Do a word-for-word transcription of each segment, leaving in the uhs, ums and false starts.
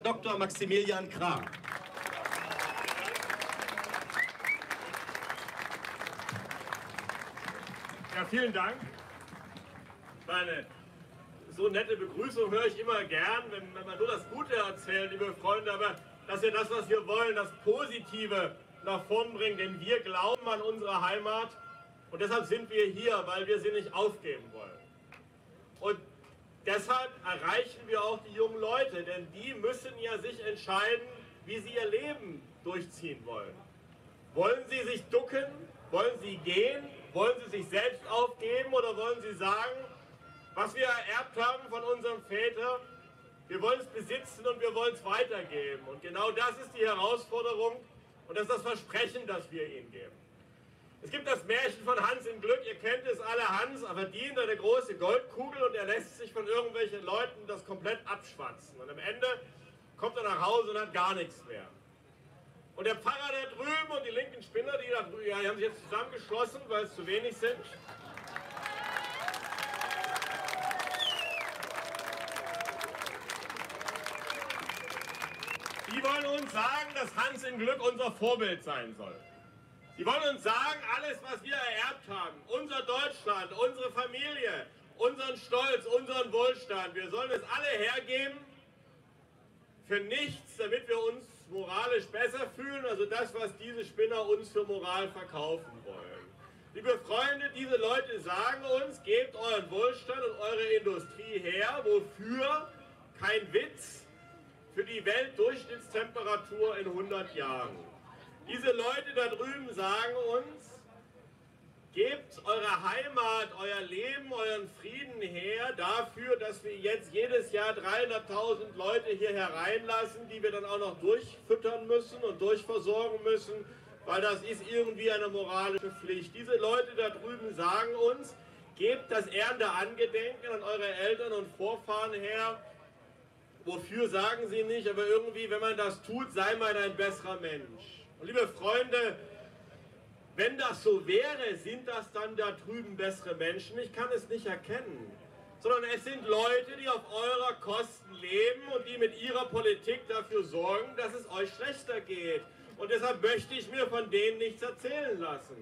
Doktor Maximilian Krah. Ja, vielen Dank. Meine so nette Begrüßung höre ich immer gern, wenn, wenn man nur das Gute erzählt, liebe Freunde, aber dass wir das, was wir wollen, das Positive nach vorn bringen, denn wir glauben an unsere Heimat und deshalb sind wir hier, weil wir sie nicht aufgeben wollen. Und deshalb erreichen wir auch die jungen Leute, denn die müssen ja sich entscheiden, wie sie ihr Leben durchziehen wollen. Wollen sie sich ducken? Wollen sie gehen? Wollen sie sich selbst aufgeben oder wollen sie sagen, was wir ererbt haben von unseren Vätern, wir wollen es besitzen und wir wollen es weitergeben. Und genau das ist die Herausforderung und das ist das Versprechen, das wir ihnen geben. Es gibt das Märchen von Hans im Glück, ihr kennt es alle, Hans verdient eine große Goldkugel und er lässt sich von irgendwelchen Leuten das komplett abschwatzen. Und am Ende kommt er nach Hause und hat gar nichts mehr. Und der Pfarrer da drüben und die linken Spinner, die da drüben, ja, die haben sich jetzt zusammengeschlossen, weil es zu wenig sind. Die wollen uns sagen, dass Hans im Glück unser Vorbild sein soll. Die wollen uns sagen, alles, was wir ererbt haben, unser Deutschland, unsere Familie, unseren Stolz, unseren Wohlstand, wir sollen es alle hergeben für nichts, damit wir uns moralisch besser fühlen, also das, was diese Spinner uns für Moral verkaufen wollen. Liebe Freunde, diese Leute sagen uns, gebt euren Wohlstand und eure Industrie her, wofür? Kein Witz, für die Weltdurchschnittstemperatur in hundert Jahren. Diese Leute da drüben sagen uns, gebt eure Heimat, euer Leben, euren Frieden her dafür, dass wir jetzt jedes Jahr dreihunderttausend Leute hier hereinlassen, die wir dann auch noch durchfüttern müssen und durchversorgen müssen, weil das ist irgendwie eine moralische Pflicht. Diese Leute da drüben sagen uns, gebt das ehrende Angedenken an eure Eltern und Vorfahren her. Wofür sagen sie nicht, aber irgendwie, wenn man das tut, sei man ein besserer Mensch. Und liebe Freunde, wenn das so wäre, sind das dann da drüben bessere Menschen? Ich kann es nicht erkennen. Sondern es sind Leute, die auf eurer Kosten leben und die mit ihrer Politik dafür sorgen, dass es euch schlechter geht. Und deshalb möchte ich mir von denen nichts erzählen lassen.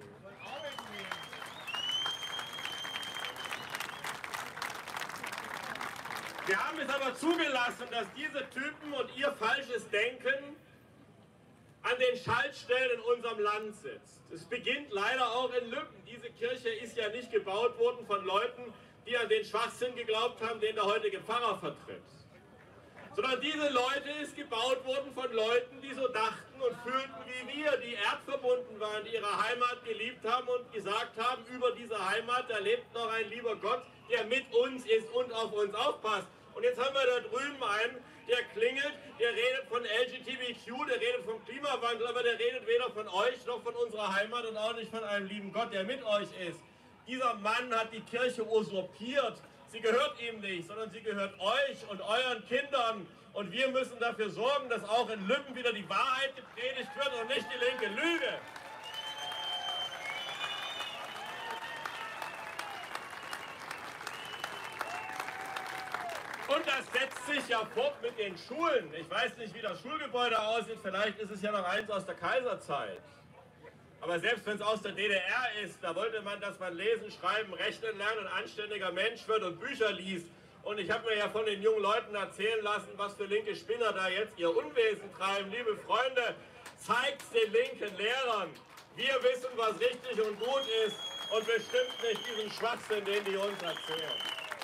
Wir haben es aber zugelassen, dass diese Typen und ihr falsches Denken an den Schaltstellen in unserem Land sitzt. Es beginnt leider auch in Lübben. Diese Kirche ist ja nicht gebaut worden von Leuten, die an den Schwachsinn geglaubt haben, den der heutige Pfarrer vertritt. Sondern diese Leute ist gebaut worden von Leuten, die so dachten und fühlten wie wir, die erdverbunden waren, die ihre Heimat geliebt haben und gesagt haben, über diese Heimat, da lebt noch ein lieber Gott, der mit uns ist und auf uns aufpasst. Und jetzt haben wir da drüben einen, der klingelt, der redet von L G B T Q, der redet vom Klimawandel, aber der redet weder von euch noch von unserer Heimat und auch nicht von einem lieben Gott, der mit euch ist. Dieser Mann hat die Kirche usurpiert. Sie gehört ihm nicht, sondern sie gehört euch und euren Kindern. Und wir müssen dafür sorgen, dass auch in Lübben wieder die Wahrheit gepredigt wird und nicht die linke Lüge. Und das setzt sich ja fort mit den Schulen. Ich weiß nicht, wie das Schulgebäude aussieht. Vielleicht ist es ja noch eins aus der Kaiserzeit. Aber selbst wenn es aus der D D R ist, da wollte man, dass man lesen, schreiben, rechnen lernt, ein anständiger Mensch wird und Bücher liest. Und ich habe mir ja von den jungen Leuten erzählen lassen, was für linke Spinner da jetzt ihr Unwesen treiben. Liebe Freunde, zeigt den linken Lehrern. Wir wissen, was richtig und gut ist und bestimmt nicht diesen Schwachsinn, den die uns erzählen.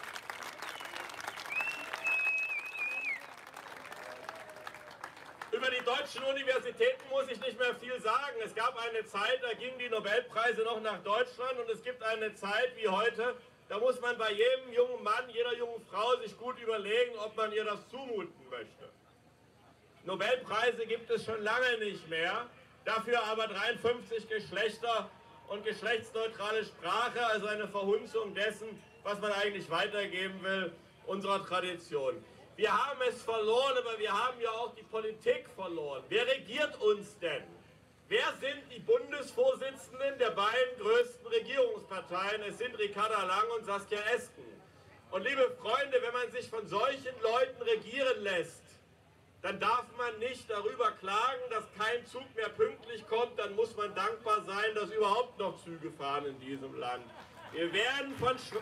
Über die deutschen Universitäten muss ich nicht mehr viel sagen. Es gab eine Zeit, da gingen die Nobelpreise noch nach Deutschland und es gibt eine Zeit wie heute, da muss man bei jedem jungen Mann, jeder jungen Frau sich gut überlegen, ob man ihr das zumuten möchte. Nobelpreise gibt es schon lange nicht mehr, dafür aber dreiundfünfzig Geschlechter und geschlechtsneutrale Sprache, also eine Verhunzung dessen, was man eigentlich weitergeben will, unserer Tradition. Wir haben es verloren, aber wir haben ja auch die Politik verloren. Wer regiert uns denn? Wer sind die Bundesvorsitzenden der beiden größten Regierungsparteien? Es sind Ricarda Lang und Saskia Esken. Und liebe Freunde, wenn man sich von solchen Leuten regieren lässt, dann darf man nicht darüber klagen, dass kein Zug mehr pünktlich kommt. Dann muss man dankbar sein, dass überhaupt noch Züge fahren in diesem Land. Wir werden von Sch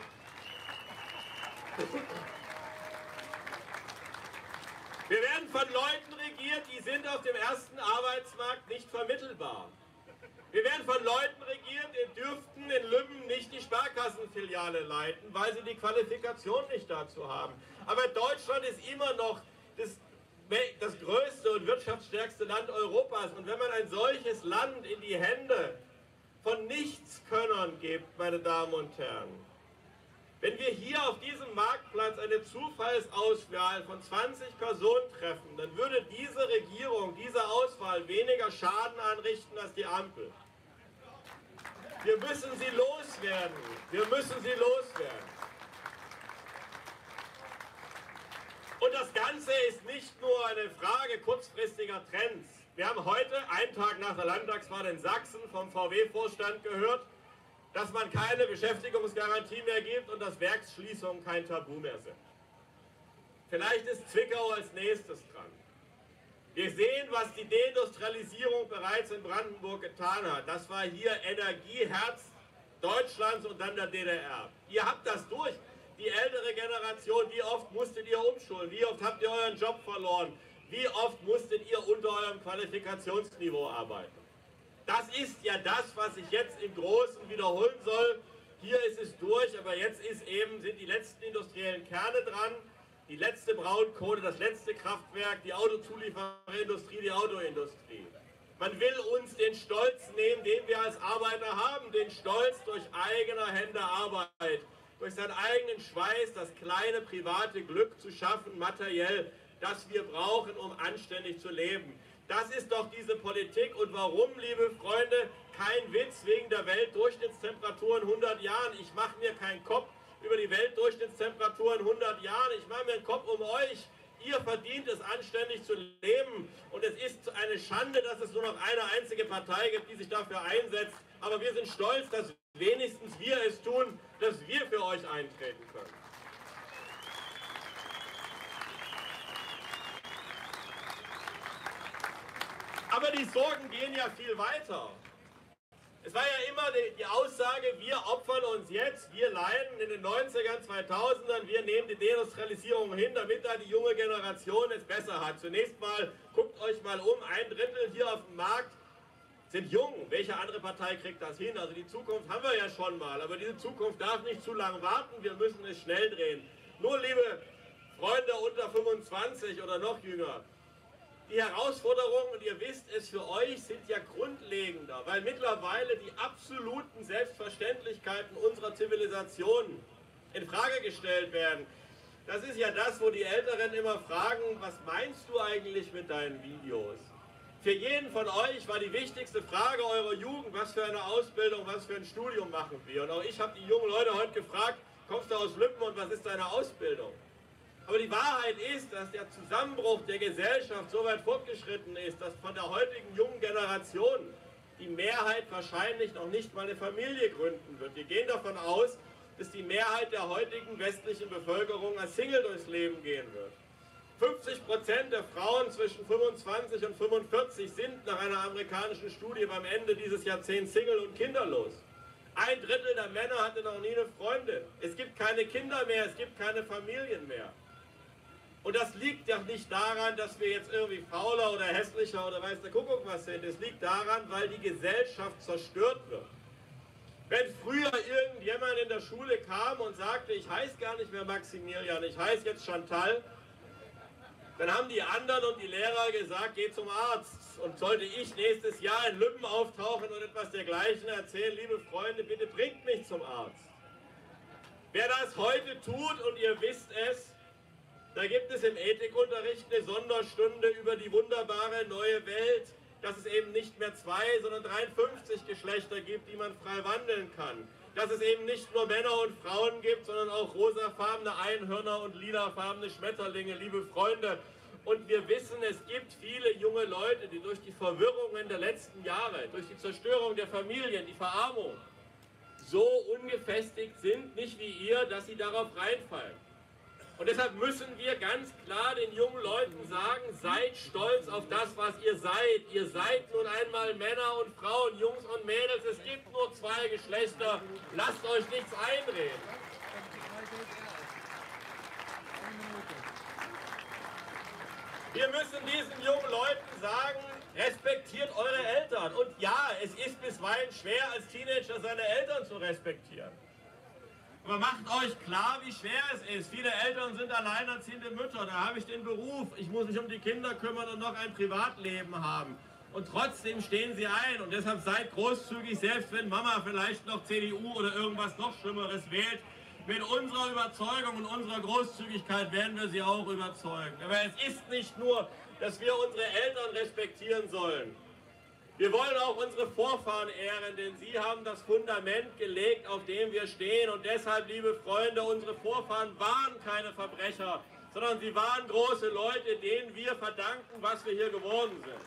Wir werden von Leuten regiert, die sind auf dem ersten Arbeitsmarkt nicht vermittelbar. Wir werden von Leuten regiert, die dürften in Lübben nicht die Sparkassenfiliale leiten, weil sie die Qualifikation nicht dazu haben. Aber Deutschland ist immer noch das, das größte und wirtschaftsstärkste Land Europas. Und wenn man ein solches Land in die Hände von Nichtskönnern gibt, meine Damen und Herren, wenn wir hier auf diesem Marktplatz eine Zufallsauswahl von zwanzig Personen treffen, dann würde diese Regierung, diese Auswahl weniger Schaden anrichten als die Ampel. Wir müssen sie loswerden. Wir müssen sie loswerden. Und das Ganze ist nicht nur eine Frage kurzfristiger Trends. Wir haben heute, einen Tag nach der Landtagswahl in Sachsen, vom V W-Vorstand gehört, dass man keine Beschäftigungsgarantie mehr gibt und dass Werksschließungen kein Tabu mehr sind. Vielleicht ist Zwickau als nächstes dran. Wir sehen, was die Deindustrialisierung bereits in Brandenburg getan hat. Das war hier Energieherz Deutschlands und dann der D D R. Ihr habt das durch. Die ältere Generation, wie oft musstet ihr umschulen? Wie oft habt ihr euren Job verloren? Wie oft musstet ihr unter eurem Qualifikationsniveau arbeiten? Das ist ja das, was ich jetzt im Großen wiederholen soll. Hier ist es durch, aber jetzt ist eben, sind die letzten industriellen Kerne dran. Die letzte Braunkohle, das letzte Kraftwerk, die Autozuliefererindustrie, die Autoindustrie. Man will uns den Stolz nehmen, den wir als Arbeiter haben, den Stolz durch eigene Hände Arbeit, durch seinen eigenen Schweiß, das kleine private Glück zu schaffen, materiell, das wir brauchen, um anständig zu leben. Das ist doch diese Politik. Und warum, liebe Freunde, kein Witz wegen der Weltdurchschnittstemperatur in hundert Jahren. Ich mache mir keinen Kopf über die Weltdurchschnittstemperatur in hundert Jahren. Ich mache mir einen Kopf um euch. Ihr verdient es, anständig zu leben. Und es ist eine Schande, dass es nur noch eine einzige Partei gibt, die sich dafür einsetzt. Aber wir sind stolz, dass wenigstens wir es tun, dass wir für euch eintreten können. Aber die Sorgen gehen ja viel weiter. Es war ja immer die, die Aussage, wir opfern uns jetzt, wir leiden in den neunzigern, zweitausendern, wir nehmen die Deindustrialisierung hin, damit da die junge Generation es besser hat. Zunächst mal, guckt euch mal um, ein Drittel hier auf dem Markt sind jung. Welche andere Partei kriegt das hin? Also die Zukunft haben wir ja schon mal, aber diese Zukunft darf nicht zu lange warten, wir müssen es schnell drehen. Nur, liebe Freunde unter fünfundzwanzig oder noch jünger, die Herausforderungen, und ihr wisst es, für euch sind ja grundlegender, weil mittlerweile die absoluten Selbstverständlichkeiten unserer Zivilisation in Frage gestellt werden. Das ist ja das, wo die Älteren immer fragen, was meinst du eigentlich mit deinen Videos? Für jeden von euch war die wichtigste Frage eurer Jugend, was für eine Ausbildung, was für ein Studium machen wir? Und auch ich habe die jungen Leute heute gefragt, kommst du aus Lübben und was ist deine Ausbildung? Aber die Wahrheit ist, dass der Zusammenbruch der Gesellschaft so weit fortgeschritten ist, dass von der heutigen jungen Generation die Mehrheit wahrscheinlich noch nicht mal eine Familie gründen wird. Wir gehen davon aus, dass die Mehrheit der heutigen westlichen Bevölkerung als Single durchs Leben gehen wird. fünfzig Prozent der Frauen zwischen fünfundzwanzig und fünfundvierzig sind nach einer amerikanischen Studie beim Ende dieses Jahrzehnts Single und kinderlos. Ein Drittel der Männer hatte noch nie eine Freundin. Es gibt keine Kinder mehr, es gibt keine Familien mehr. Und das liegt ja nicht daran, dass wir jetzt irgendwie fauler oder hässlicher oder weiß der Kuckuck was sind. Es liegt daran, weil die Gesellschaft zerstört wird. Wenn früher irgendjemand in der Schule kam und sagte, ich heiße gar nicht mehr Maximilian, ich heiße jetzt Chantal, dann haben die anderen und die Lehrer gesagt, geh zum Arzt. Und sollte ich nächstes Jahr in Lübben auftauchen und etwas dergleichen erzählen, liebe Freunde, bitte bringt mich zum Arzt. Wer das heute tut, und ihr wisst es, da gibt es im Ethikunterricht eine Sonderstunde über die wunderbare neue Welt, dass es eben nicht mehr zwei, sondern dreiundfünfzig Geschlechter gibt, die man frei wandeln kann. Dass es eben nicht nur Männer und Frauen gibt, sondern auch rosafarbene Einhörner und lilafarbene Schmetterlinge, liebe Freunde. Und wir wissen, es gibt viele junge Leute, die durch die Verwirrungen der letzten Jahre, durch die Zerstörung der Familien, die Verarmung, so ungefestigt sind, nicht wie ihr, dass sie darauf reinfallen. Und deshalb müssen wir ganz klar den jungen Leuten sagen, seid stolz auf das, was ihr seid. Ihr seid nun einmal Männer und Frauen, Jungs und Mädels. Es gibt nur zwei Geschlechter. Lasst euch nichts einreden. Wir müssen diesen jungen Leuten sagen, respektiert eure Eltern. Und ja, es ist bisweilen schwer, als Teenager seine Eltern zu respektieren. Aber macht euch klar, wie schwer es ist. Viele Eltern sind alleinerziehende Mütter. Da habe ich den Beruf. Ich muss mich um die Kinder kümmern und noch ein Privatleben haben. Und trotzdem stehen sie ein. Und deshalb seid großzügig, selbst wenn Mama vielleicht noch C D U oder irgendwas noch Schlimmeres wählt. Mit unserer Überzeugung und unserer Großzügigkeit werden wir sie auch überzeugen. Aber es ist nicht nur, dass wir unsere Eltern respektieren sollen. Wir wollen auch unsere Vorfahren ehren, denn sie haben das Fundament gelegt, auf dem wir stehen. Und deshalb, liebe Freunde, unsere Vorfahren waren keine Verbrecher, sondern sie waren große Leute, denen wir verdanken, was wir hier geworden sind.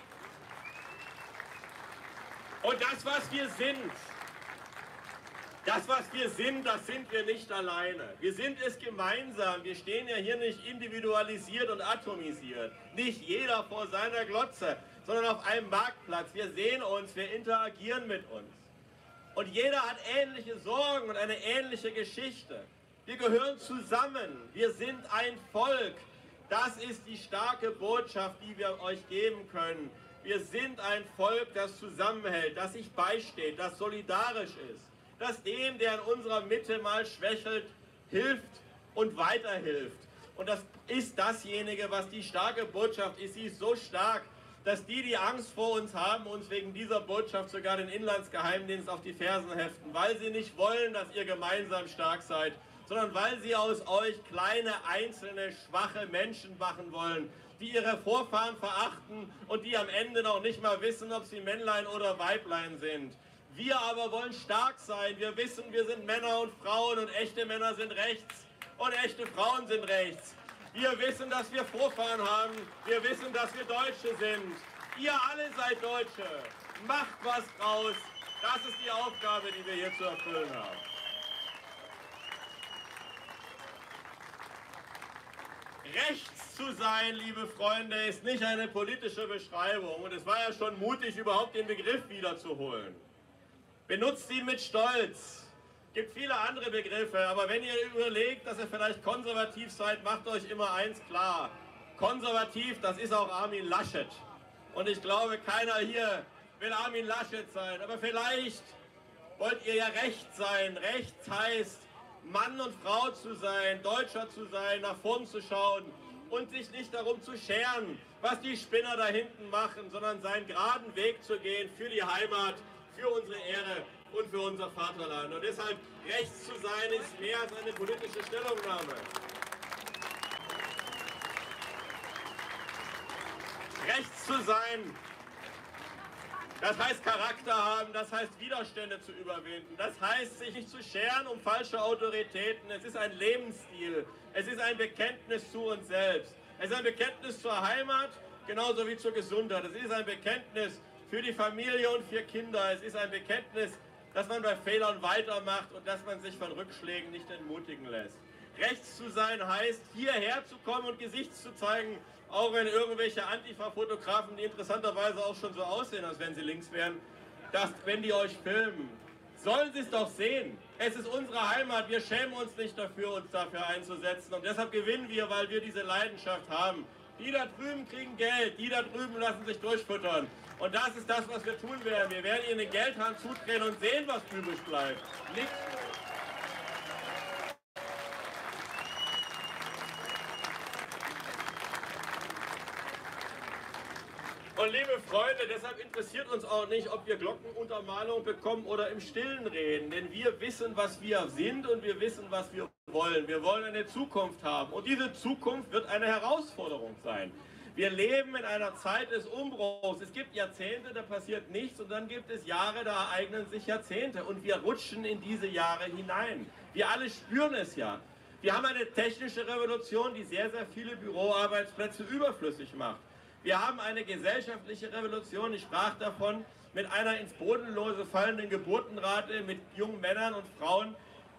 Und das, was wir sind, das, was wir sind, das sind wir nicht alleine. Wir sind es gemeinsam. Wir stehen ja hier nicht individualisiert und atomisiert. Nicht jeder vor seiner Glotze, sondern auf einem Marktplatz. Wir sehen uns, wir interagieren mit uns. Und jeder hat ähnliche Sorgen und eine ähnliche Geschichte. Wir gehören zusammen. Wir sind ein Volk. Das ist die starke Botschaft, die wir euch geben können. Wir sind ein Volk, das zusammenhält, das sich beisteht, das solidarisch ist, das dem, der in unserer Mitte mal schwächelt, hilft und weiterhilft. Und das ist dasjenige, was die starke Botschaft ist. Sie ist so stark, dass die, die Angst vor uns haben, uns wegen dieser Botschaft sogar den Inlandsgeheimdienst auf die Fersen heften, weil sie nicht wollen, dass ihr gemeinsam stark seid, sondern weil sie aus euch kleine, einzelne, schwache Menschen machen wollen, die ihre Vorfahren verachten und die am Ende noch nicht mal wissen, ob sie Männlein oder Weiblein sind. Wir aber wollen stark sein. Wir wissen, wir sind Männer und Frauen und echte Männer sind rechts und echte Frauen sind rechts. Wir wissen, dass wir Vorfahren haben. Wir wissen, dass wir Deutsche sind. Ihr alle seid Deutsche. Macht was draus. Das ist die Aufgabe, die wir hier zu erfüllen haben. Rechts zu sein, liebe Freunde, ist nicht eine politische Beschreibung. Und es war ja schon mutig, überhaupt den Begriff wiederzuholen. Benutzt ihn mit Stolz. Es gibt viele andere Begriffe, aber wenn ihr überlegt, dass ihr vielleicht konservativ seid, macht euch immer eins klar. Konservativ, das ist auch Armin Laschet. Und ich glaube, keiner hier will Armin Laschet sein. Aber vielleicht wollt ihr ja rechts sein. Rechts heißt, Mann und Frau zu sein, Deutscher zu sein, nach vorn zu schauen und sich nicht darum zu scheren, was die Spinner da hinten machen, sondern seinen geraden Weg zu gehen für die Heimat, für unsere Ehre und für unser Vaterland. Und deshalb, rechts zu sein, ist mehr als eine politische Stellungnahme. Rechts zu sein, das heißt Charakter haben, das heißt Widerstände zu überwinden, das heißt sich nicht zu scheren um falsche Autoritäten. Es ist ein Lebensstil, es ist ein Bekenntnis zu uns selbst. Es ist ein Bekenntnis zur Heimat, genauso wie zur Gesundheit. Es ist ein Bekenntnis für die Familie und für Kinder. Es ist ein Bekenntnis, dass man bei Fehlern weitermacht und dass man sich von Rückschlägen nicht entmutigen lässt. Rechts zu sein heißt, hierher zu kommen und Gesicht zu zeigen, auch wenn irgendwelche Antifa-Fotografen, die interessanterweise auch schon so aussehen, als wenn sie links wären, dass, wenn die euch filmen, sollen sie es doch sehen. Es ist unsere Heimat, wir schämen uns nicht dafür, uns dafür einzusetzen. Und deshalb gewinnen wir, weil wir diese Leidenschaft haben. Die da drüben kriegen Geld, die da drüben lassen sich durchfüttern. Und das ist das, was wir tun werden. Wir werden ihnen den Geldhahn zudrehen und sehen, was übrig bleibt. Nichts. Und liebe Freunde, deshalb interessiert uns auch nicht, ob wir Glockenuntermalung bekommen oder im Stillen reden. Denn wir wissen, was wir sind und wir wissen, was wir wollen. Wir wollen eine Zukunft haben. Und diese Zukunft wird eine Herausforderung sein. Wir leben in einer Zeit des Umbruchs. Es gibt Jahrzehnte, da passiert nichts. Und dann gibt es Jahre, da ereignen sich Jahrzehnte. Und wir rutschen in diese Jahre hinein. Wir alle spüren es ja. Wir haben eine technische Revolution, die sehr, sehr viele Büroarbeitsplätze überflüssig macht. Wir haben eine gesellschaftliche Revolution, ich sprach davon, mit einer ins Bodenlose fallenden Geburtenrate, mit jungen Männern und Frauen,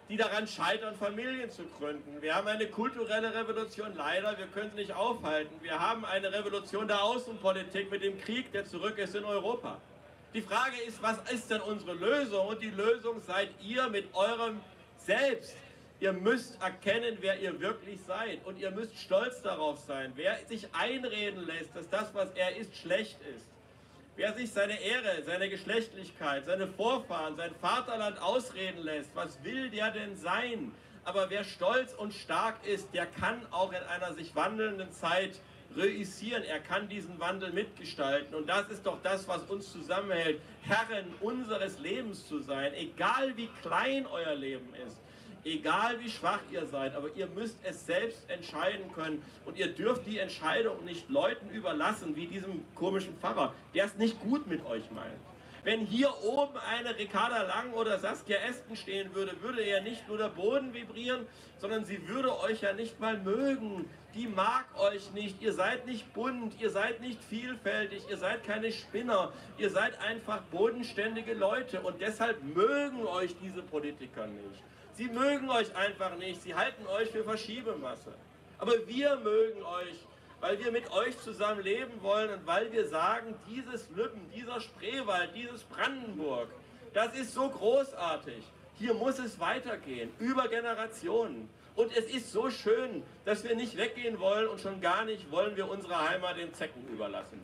die daran scheitern, Familien zu gründen. Wir haben eine kulturelle Revolution, leider, wir können sie nicht aufhalten. Wir haben eine Revolution der Außenpolitik mit dem Krieg, der zurück ist in Europa. Die Frage ist, was ist denn unsere Lösung? Und die Lösung seid ihr mit eurem Selbst. Ihr müsst erkennen, wer ihr wirklich seid. Und ihr müsst stolz darauf sein. Wer sich einreden lässt, dass das, was er ist, schlecht ist. Wer sich seine Ehre, seine Geschlechtlichkeit, seine Vorfahren, sein Vaterland ausreden lässt, was will der denn sein? Aber wer stolz und stark ist, der kann auch in einer sich wandelnden Zeit reüssieren. Er kann diesen Wandel mitgestalten. Und das ist doch das, was uns zusammenhält, Herren unseres Lebens zu sein, egal wie klein euer Leben ist. Egal wie schwach ihr seid, aber ihr müsst es selbst entscheiden können und ihr dürft die Entscheidung nicht Leuten überlassen, wie diesem komischen Pfarrer, der es nicht gut mit euch meint. Wenn hier oben eine Ricarda Lang oder Saskia Esken stehen würde, würde ja nicht nur der Boden vibrieren, sondern sie würde euch ja nicht mal mögen. Die mag euch nicht, ihr seid nicht bunt, ihr seid nicht vielfältig, ihr seid keine Spinner, ihr seid einfach bodenständige Leute und deshalb mögen euch diese Politiker nicht. Sie mögen euch einfach nicht, sie halten euch für Verschiebemasse. Aber wir mögen euch, weil wir mit euch zusammen leben wollen und weil wir sagen, dieses Lübben, dieser Spreewald, dieses Brandenburg, das ist so großartig. Hier muss es weitergehen, über Generationen. Und es ist so schön, dass wir nicht weggehen wollen und schon gar nicht wollen wir unsere Heimat den Zecken überlassen.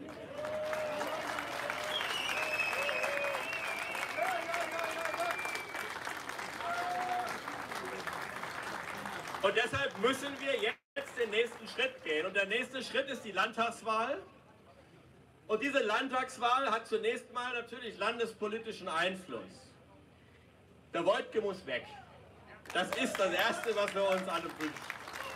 Und deshalb müssen wir jetzt den nächsten Schritt gehen. Und der nächste Schritt ist die Landtagswahl. Und diese Landtagswahl hat zunächst mal natürlich landespolitischen Einfluss. Der Woidke muss weg. Das ist das Erste, was wir uns alle wünschen.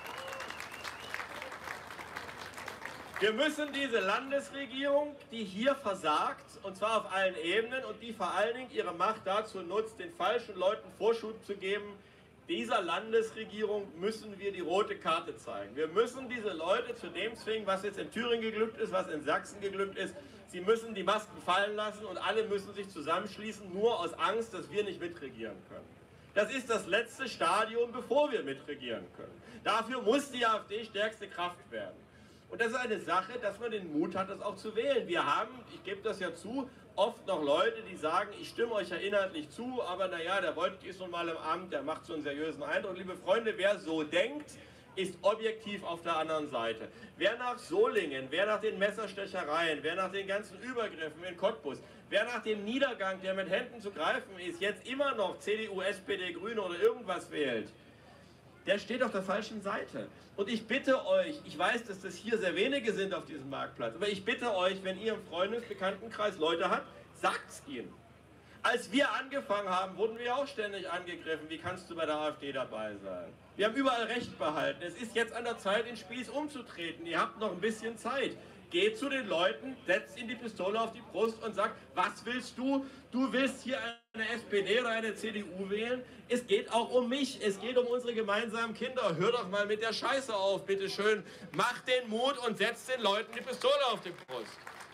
Wir müssen diese Landesregierung, die hier versagt, und zwar auf allen Ebenen, und die vor allen Dingen ihre Macht dazu nutzt, den falschen Leuten Vorschub zu geben, dieser Landesregierung müssen wir die rote Karte zeigen. Wir müssen diese Leute zu dem zwingen, was jetzt in Thüringen geglückt ist, was in Sachsen geglückt ist. Sie müssen die Masken fallen lassen und alle müssen sich zusammenschließen, nur aus Angst, dass wir nicht mitregieren können. Das ist das letzte Stadium, bevor wir mitregieren können. Dafür muss die AfD stärkste Kraft werden. Und das ist eine Sache, dass man den Mut hat, das auch zu wählen. Wir haben, ich gebe das ja zu, oft noch Leute, die sagen, ich stimme euch ja inhaltlich zu, aber naja, der Woidke ist nun mal im Amt, der macht so einen seriösen Eindruck. Liebe Freunde, wer so denkt, ist objektiv auf der anderen Seite. Wer nach Solingen, wer nach den Messerstechereien, wer nach den ganzen Übergriffen in Cottbus, wer nach dem Niedergang, der mit Händen zu greifen ist, jetzt immer noch C D U, S P D, Grüne oder irgendwas wählt, der steht auf der falschen Seite. Und ich bitte euch, ich weiß, dass das hier sehr wenige sind auf diesem Marktplatz, aber ich bitte euch, wenn ihr im Freundesbekanntenkreis Leute habt, sagt's ihnen. Als wir angefangen haben, wurden wir auch ständig angegriffen. Wie kannst du bei der AfD dabei sein? Wir haben überall Recht behalten. Es ist jetzt an der Zeit, den Spieß umzutreten. Ihr habt noch ein bisschen Zeit. Geht zu den Leuten, setzt ihnen die Pistole auf die Brust und sagt, was willst du? Du willst hier eine S P D oder eine C D U wählen? Es geht auch um mich, es geht um unsere gemeinsamen Kinder. Hör doch mal mit der Scheiße auf, bitteschön. Macht den Mut und setzt den Leuten die Pistole auf die Brust.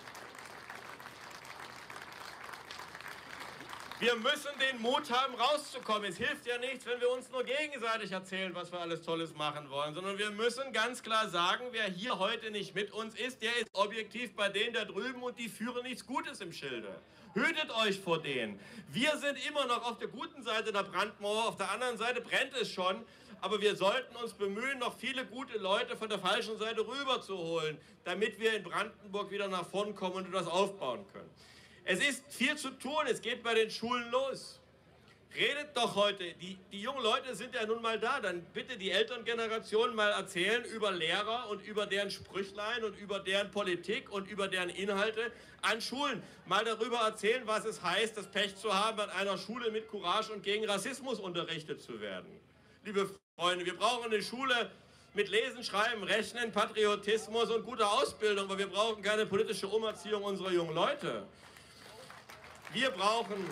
Wir müssen den Mut haben, rauszukommen. Es hilft ja nichts, wenn wir uns nur gegenseitig erzählen, was wir alles Tolles machen wollen, sondern wir müssen ganz klar sagen, wer hier heute nicht mit uns ist, der ist objektiv bei denen da drüben und die führen nichts Gutes im Schilde. Hütet euch vor denen. Wir sind immer noch auf der guten Seite der Brandmauer, auf der anderen Seite brennt es schon, aber wir sollten uns bemühen, noch viele gute Leute von der falschen Seite rüber zu holen, damit wir in Brandenburg wieder nach vorn kommen und etwas aufbauen können. Es ist viel zu tun, es geht bei den Schulen los. Redet doch heute, die, die jungen Leute sind ja nun mal da, dann bitte die Elterngeneration mal erzählen über Lehrer und über deren Sprüchlein und über deren Politik und über deren Inhalte an Schulen. Mal darüber erzählen, was es heißt, das Pech zu haben, an einer Schule mit Courage und gegen Rassismus unterrichtet zu werden. Liebe Freunde, wir brauchen eine Schule mit Lesen, Schreiben, Rechnen, Patriotismus und guter Ausbildung, aber wir brauchen keine politische Umerziehung unserer jungen Leute. Wir brauchen,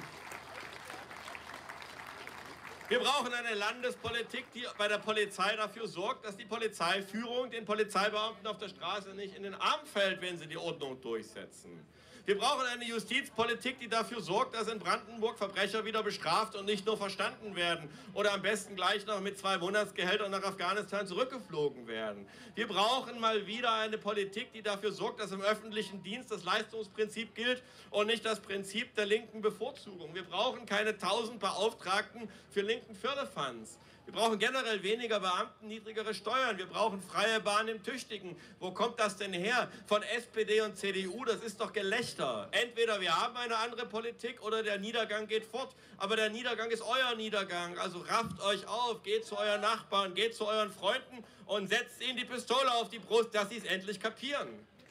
wir brauchen eine Landespolitik, die bei der Polizei dafür sorgt, dass die Polizeiführung den Polizeibeamten auf der Straße nicht in den Arm fällt, wenn sie die Ordnung durchsetzen. Wir brauchen eine Justizpolitik, die dafür sorgt, dass in Brandenburg Verbrecher wieder bestraft und nicht nur verstanden werden oder am besten gleich noch mit zwei Monatsgehältern nach Afghanistan zurückgeflogen werden. Wir brauchen mal wieder eine Politik, die dafür sorgt, dass im öffentlichen Dienst das Leistungsprinzip gilt und nicht das Prinzip der linken Bevorzugung. Wir brauchen keine tausend Beauftragten für linken Firlefanz. Wir brauchen generell weniger Beamten, niedrigere Steuern. Wir brauchen freie Bahn im Tüchtigen. Wo kommt das denn her? Von S P D und C D U, das ist doch Gelächter. Entweder wir haben eine andere Politik oder der Niedergang geht fort. Aber der Niedergang ist euer Niedergang. Also rafft euch auf, geht zu euren Nachbarn, geht zu euren Freunden und setzt ihnen die Pistole auf die Brust, dass sie es endlich kapieren.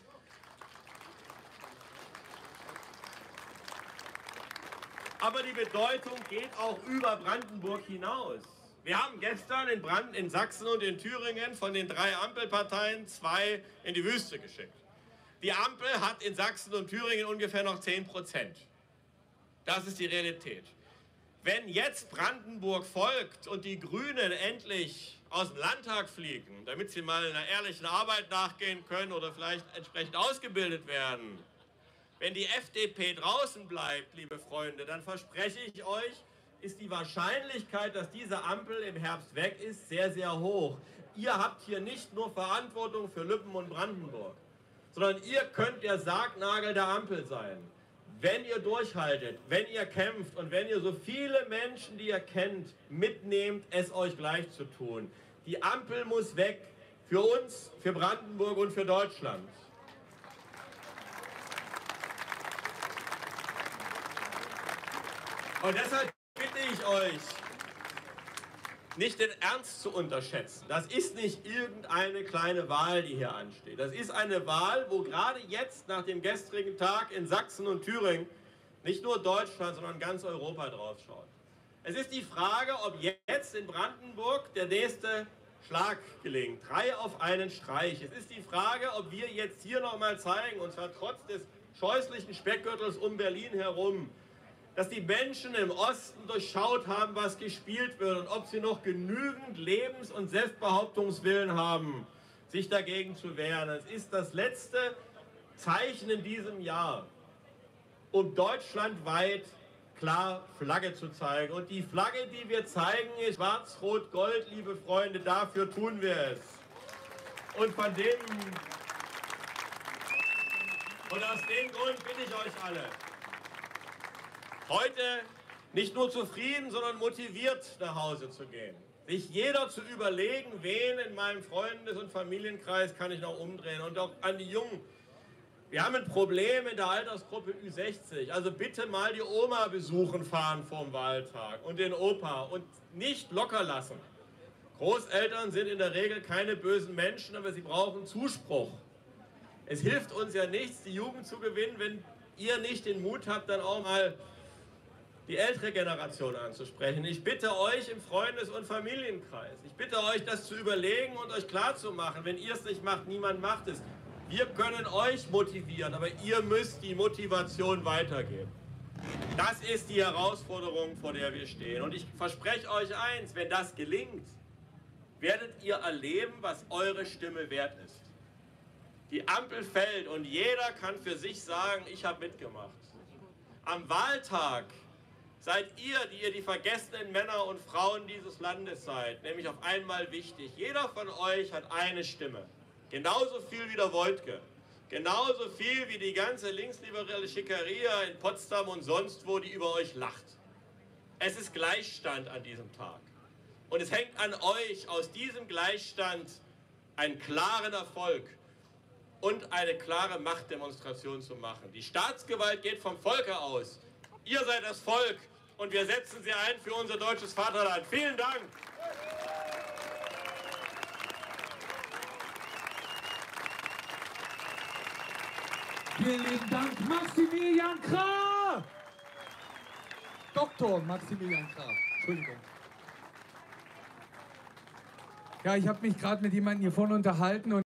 Aber die Bedeutung geht auch über Brandenburg hinaus. Wir haben gestern in, Brand, in Sachsen und in Thüringen von den drei Ampelparteien zwei in die Wüste geschickt. Die Ampel hat in Sachsen und Thüringen ungefähr noch zehn Prozent. Das ist die Realität. Wenn jetzt Brandenburg folgt und die Grünen endlich aus dem Landtag fliegen, damit sie mal einer ehrlichen Arbeit nachgehen können oder vielleicht entsprechend ausgebildet werden, wenn die F D P draußen bleibt, liebe Freunde, dann verspreche ich euch, ist die Wahrscheinlichkeit, dass diese Ampel im Herbst weg ist, sehr, sehr hoch. Ihr habt hier nicht nur Verantwortung für Lippen und Brandenburg, sondern ihr könnt der Sargnagel der Ampel sein. Wenn ihr durchhaltet, wenn ihr kämpft und wenn ihr so viele Menschen, die ihr kennt, mitnehmt, es euch gleich zu tun. Die Ampel muss weg. Für uns, für Brandenburg und für Deutschland. Und deshalb bitte ich euch, nicht den Ernst zu unterschätzen. Das ist nicht irgendeine kleine Wahl, die hier ansteht. Das ist eine Wahl, wo gerade jetzt nach dem gestrigen Tag in Sachsen und Thüringen nicht nur Deutschland, sondern ganz Europa drauf schaut. Es ist die Frage, ob jetzt in Brandenburg der nächste Schlag gelingt. Drei auf einen Streich. Es ist die Frage, ob wir jetzt hier nochmal zeigen, und zwar trotz des scheußlichen Speckgürtels um Berlin herum, dass die Menschen im Osten durchschaut haben, was gespielt wird und ob sie noch genügend Lebens- und Selbstbehauptungswillen haben, sich dagegen zu wehren. Es ist das letzte Zeichen in diesem Jahr, um deutschlandweit klar Flagge zu zeigen. Und die Flagge, die wir zeigen, ist schwarz-rot-gold, liebe Freunde, dafür tun wir es. Und von dem, und aus dem Grund bitte ich euch alle, heute nicht nur zufrieden, sondern motiviert nach Hause zu gehen. Sich jeder zu überlegen, wen in meinem Freundes- und Familienkreis kann ich noch umdrehen. Und auch an die Jungen. Wir haben ein Problem in der Altersgruppe Ü sechzig. Also bitte mal die Oma besuchen fahren vorm Wahltag und den Opa und nicht locker lassen. Großeltern sind in der Regel keine bösen Menschen, aber sie brauchen Zuspruch. Es hilft uns ja nichts, die Jugend zu gewinnen, wenn ihr nicht den Mut habt, dann auch mal die ältere Generation anzusprechen. Ich bitte euch im Freundes- und Familienkreis, ich bitte euch, das zu überlegen und euch klarzumachen. Wenn ihr es nicht macht, niemand macht es. Wir können euch motivieren, aber ihr müsst die Motivation weitergeben. Das ist die Herausforderung, vor der wir stehen. Und ich verspreche euch eins, wenn das gelingt, werdet ihr erleben, was eure Stimme wert ist. Die Ampel fällt und jeder kann für sich sagen, ich habe mitgemacht. Am Wahltag seid ihr, die ihr die vergessenen Männer und Frauen dieses Landes seid, nämlich auf einmal wichtig. Jeder von euch hat eine Stimme. Genauso viel wie der Wojtke. Genauso viel wie die ganze linksliberale Schickeria in Potsdam und sonst wo, die über euch lacht. Es ist Gleichstand an diesem Tag. Und es hängt an euch, aus diesem Gleichstand einen klaren Erfolg und eine klare Machtdemonstration zu machen. Die Staatsgewalt geht vom Volke aus. Ihr seid das Volk und wir setzen sie ein für unser deutsches Vaterland. Vielen Dank. Vielen lieben Dank, Maximilian Krah! Doktor Maximilian Krah. Entschuldigung. Ja, ich habe mich gerade mit jemandem hier vorne unterhalten und